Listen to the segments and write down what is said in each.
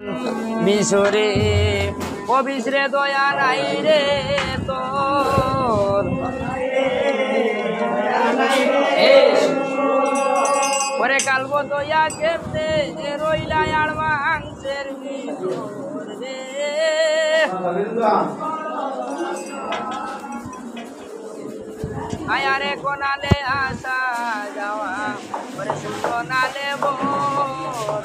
মিশরে ও বিশরে দয়া নাই রে তোর ওরে কালবো দয়া কেমনে রইলা আর মাংসের মিশর রে আয়ারে কোনালে আসা যাওয়া ওরে সুন্দনালে বোর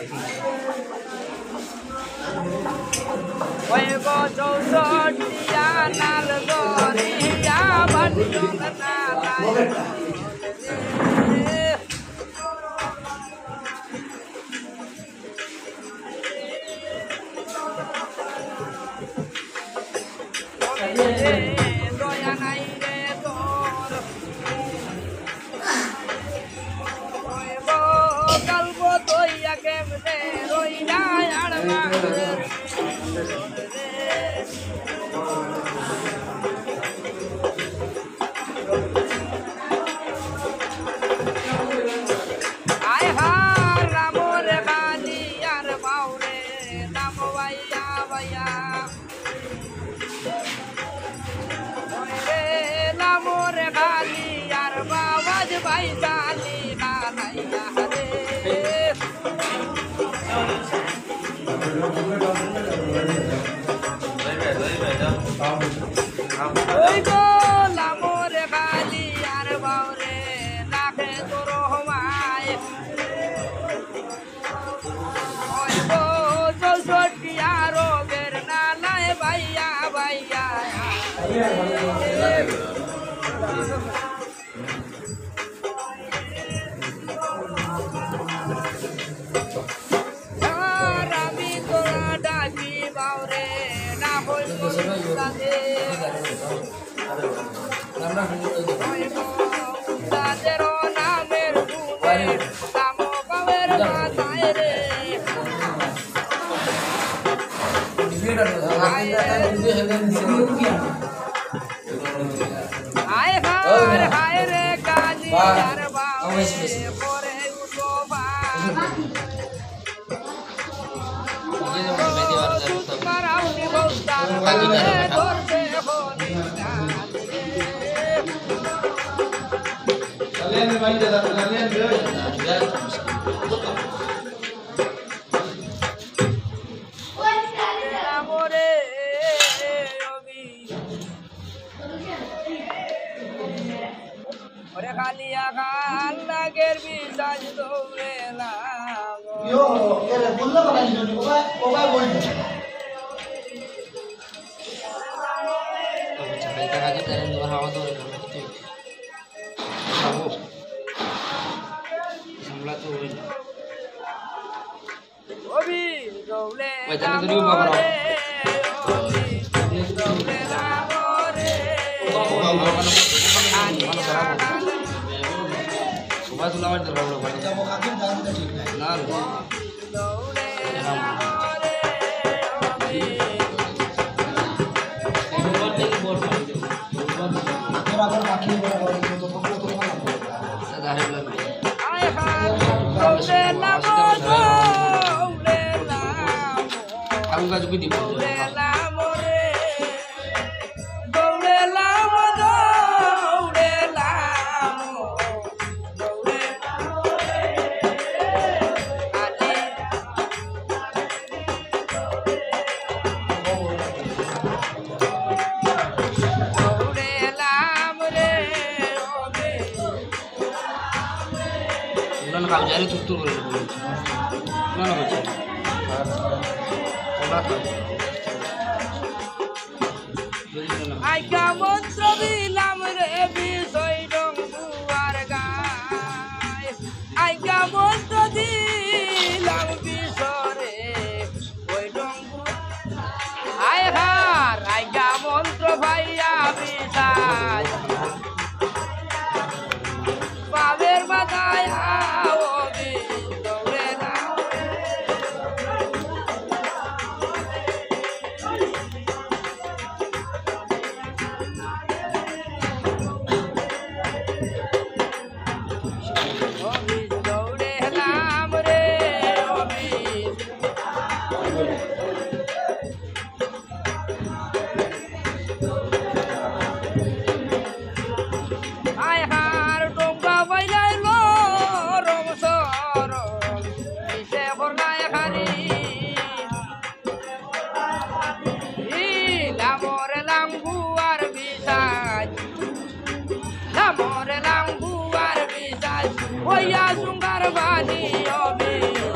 ওই গো চৌষট্টিয়া নাল গরিয়া বাটিও নালায় দয়া নাই রে তোর ওই গো কালবো দইয়া কেমনে রইলা আর মাংসের আয় হার রামর গালি আর বাউরে নাম ভাইয়া ভাইয়া নামর গালি আর বাবাজ ভাই গালি গানাইয়া রে ওই গো লামর গালি আর বাউরে নাকে তোর হমায় ওই গো চৌষট্টিয়া রোগের নালায় ভাইয়া ভাইয়া আমি তোরা ডাকি বাউরে না হইল তাদের নামের নাম বাবের মাথায় রে আয় হায় রে কালি আর বাউরে পরে উঠোবা মারাউনি বৌতা ধরতে হনি আমরে ওরে খালিয়া খাল লাগের বিশ্বাস দৌড়ে লাগো ওবি দৌড়ে লাগরে ওবি দৌড়ে লাগরে সুভাষ লাভার তো রবড় বাড়ি যাব কাকে দাঁড়াতে ঠিক নাই না দৌড়ে লাগরে ওবি একবার থেকে বল পাই তোর আবার বাকি বড় বড় তো পকড় তো ভালো দাঁড়ে লাগবে আয় হায় দৌড়ে লাগো দৌড়ে লাগো আলু গাছ কি দিব দৌড়ে লাগো রে দৌড়ে লাগো দৌড়ে লাগো দৌড়ে লাগো রে আলি দৌড়ে লাম রে ওবে উড়ান কাল জারি তুত্তুর করে বল না না বাচ্চা ওলা তো আই কেমন দিলাম রে বিষয় ডঙ্গুয়ার গায় আই কেমন দিলাম বিষরে ওই ডঙ্গু আয় হার আই কেমন ভাইয়া বিষাই পাবের বাদায় দৌড়ে না আয় হার ডোঙ্গা বাইলাইলো রম সর ইসে করলাই খারি লামরে লাম্বুয়ার বিসাজ লামরে লাম্বুয়ার বিসাজ ওইয়া সুঙ্গার বানি হবে